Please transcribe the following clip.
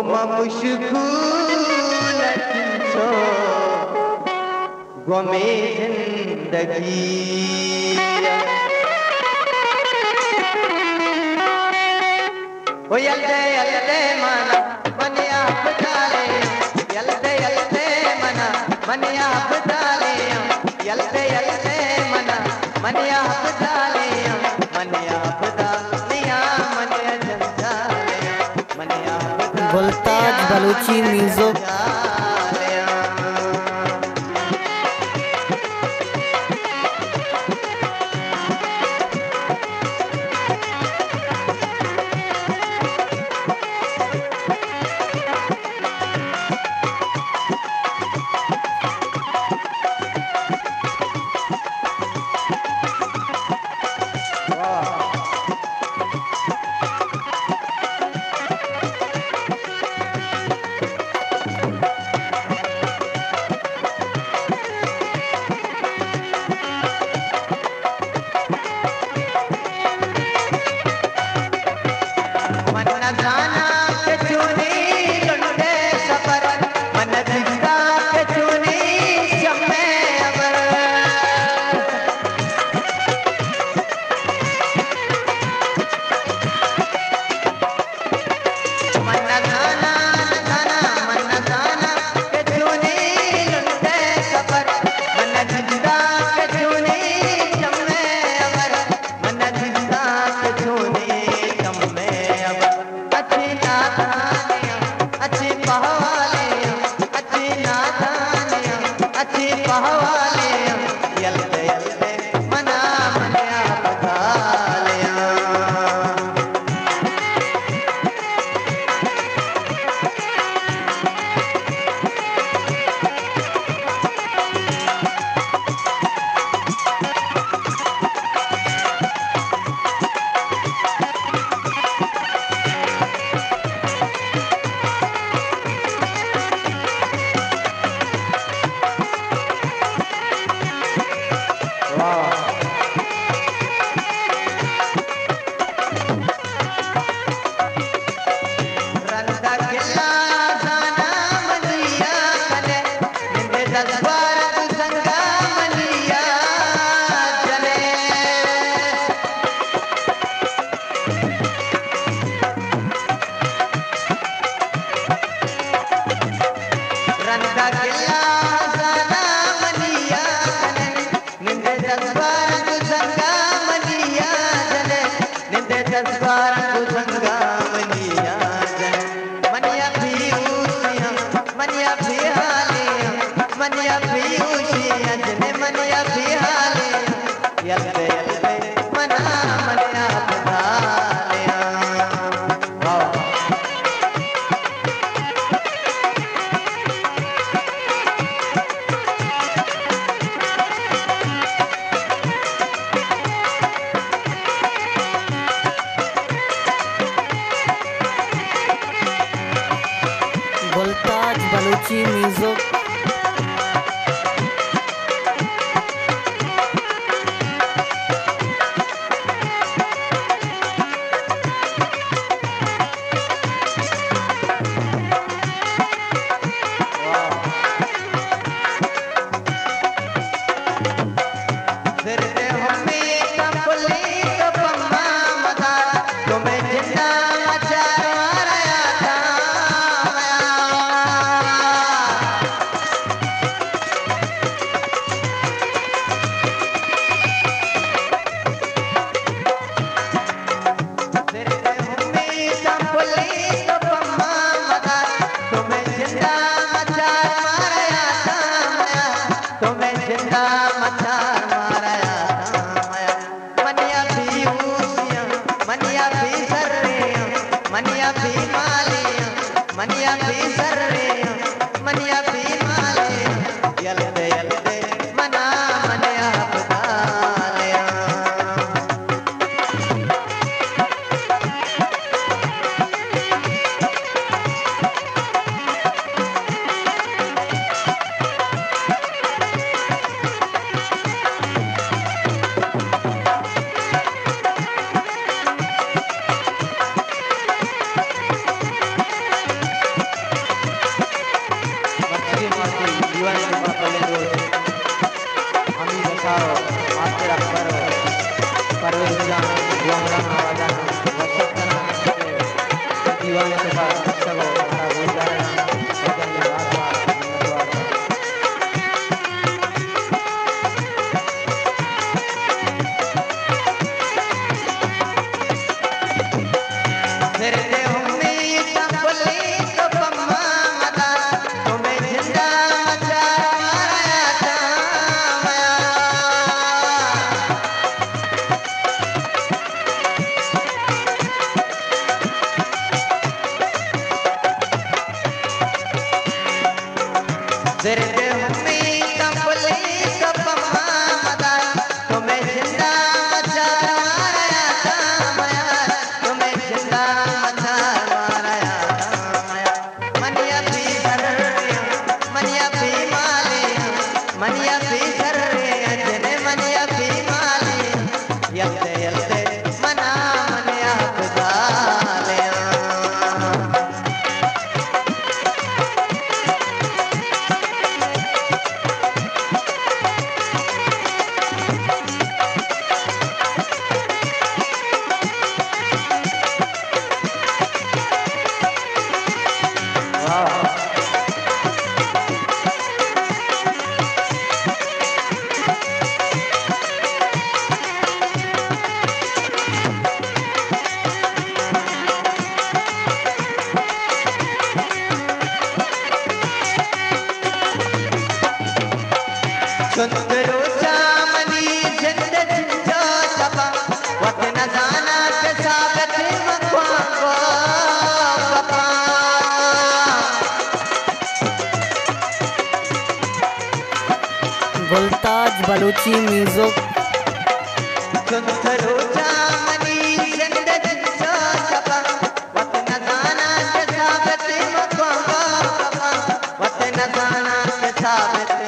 मुश्कुल छो गमे जिंदगी ओ यल्दे यल्दे मना बनिया बदाले यल्दे यल्दे मना बनिया बदाले यल्दे यल्दे मना बनिया बदाले मनिया बदालिया मनिया जंजाले मनिया गुलताज बलूची म्यूजिक गुलताज बलूची म्यूजिक दीवान के पापले दोस्त हमी बसाओ मास्टर अकबर परवेज जान गुलाम आवाजान वर्षक करना दीवान के पास सबको बड़ा गुजारना सजन सुंदरो चामनी जिंद जिंजो छपा वतन जाना के सागत मखवा को पपा गुलताज बलूची म्यूजिक सुंदरो चामनी जिंद जिंजो छपा वतन जाना के सागत मखवा को पपा वतन जाना के सागत